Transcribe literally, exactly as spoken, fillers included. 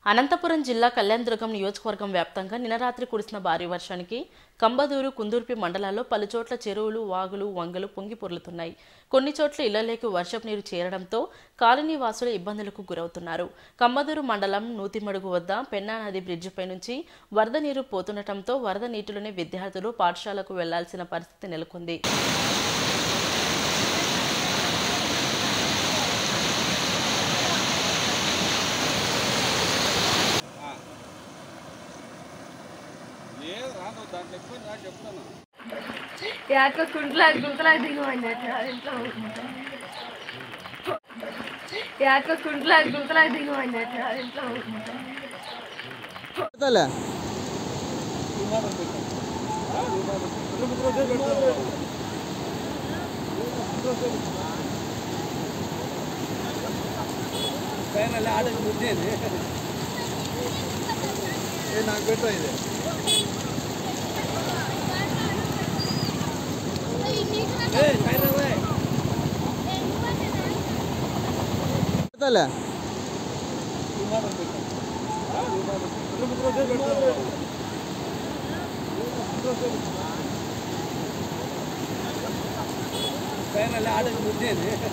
అనంతపురం జిల్లా కళ్యాణదుర్గం నియోజకవర్గం వ్యాప్తంగా నిన్న రాత్రి కురిసిన భారీ వర్షానికి కంబదూరు, కుందుర్పి మండలాల్లో పలుచోట్ల చెరువులు, వాగులు, వంగలు పొంగి పొర్లుతున్నాయి. కొన్ని చోట్ల ఇళ్లలోకి వర్షపు నీరు చేరడంతో కాలనీ వాసులు ఇబ్బందులకు గురవుతున్నారు. కంబదూరు మండలం నూతిమడుగు వద్ద పెన్నా నది బ్రిడ్జిపై నుంచి వరద నీరు పోతుండటంతో వరద నీటిలోనే విద్యార్థులు పాఠశాలకు వెళ్లాల్సిన పరిస్థితి నెలకొంది. यार कुंटला कुंटला दिगोइंది ఇంట్లో यार कुंटला कुंटला दिगोइंది ఇంట్లో తల పైన ఆడకి ముద్దేది ఏ నాకు పెట్టు ఇది ఏ పైన వే తల పైన ఆడకి ముద్దేది